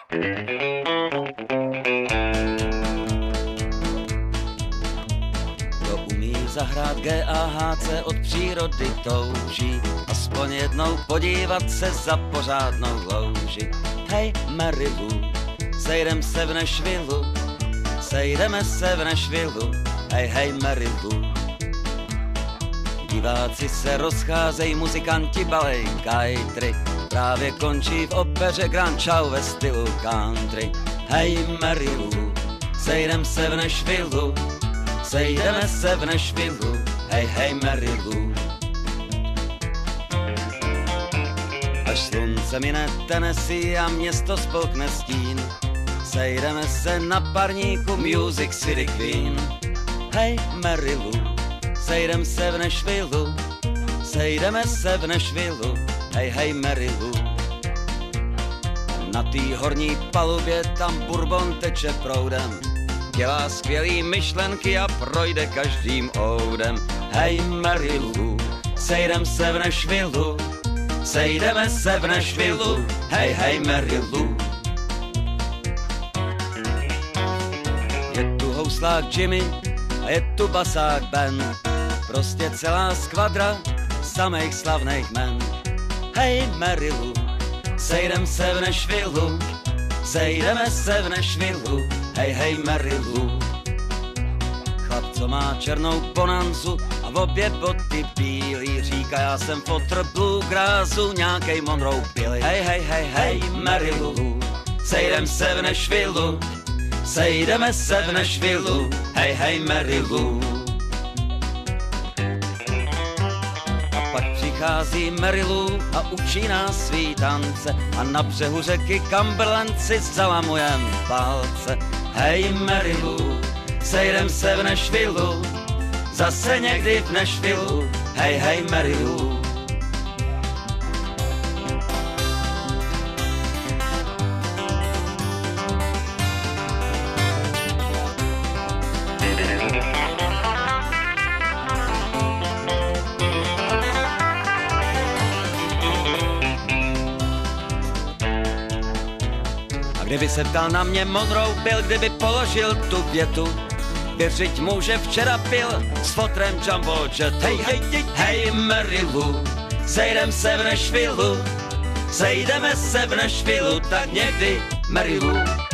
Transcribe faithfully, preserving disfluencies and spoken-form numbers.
Kdo umí zahrát G A H C, od přírody touží aspoň jednou podívat se za pořádnou louži. Hej Marilu, sejdem se v Nashvillu, sejdeme se v Nashvillu, hej hej Marilu. Diváci se rozcházejí, muzikanti balej kajtry, právě končí v opeře Grand Ciao ve stylu country. Hej Marilu, sejdem se v Nashvillu, sejdeme se v Nashvillu, hej hej Marilu. Až slunce mine Tennessee a město spolkne stín, sejdeme se na parníku Music City Queen. Hej Marilu, sejdem se v Nashvillu, sejdeme se v Nashvillu, hej hej Marilu. Na té horní palubě tam bourbon teče proudem, dělá skvělý myšlenky a projde každým oudem. Hej Marilu, sejdem se v Nashvillu, sejdeme se v Nashvillu, hej hej Marilu. Je tu houslák Jimmy a je tu basák Ben, prostě celá skvadra samých slavných men. Hej Marilu, sejdem se v Nashvillu, sejdeme se v Nashvillu, hej hej Marilu. Chlap, co má černou bonanzu a v obě boty bílý, říká já jsem fotr bluegrassu, nějakej Monroe Billy. Hej hej hej hej Marilu, sejdem se v Nashvillu, sejdeme se v Nashvillu, hej hej Marilu. Přichází Marilu a učí nás svý tance a na břehu řeky Cumberland si zalamujem palce. Hej Marilu, sejdem se v Nashvillu, zase někdy v Nashvillu, hej hej Marilu. Kdyby se ptal na mě Monroe Bill, kdyby položil tu větu, věřiť mu, že včera pil s fotrem Jumbo Jet. Hej, hej, hej, hej Marilu, sejdem se v Nashvillu, sejdeme se v Nashvillu, tak někdy Marilu.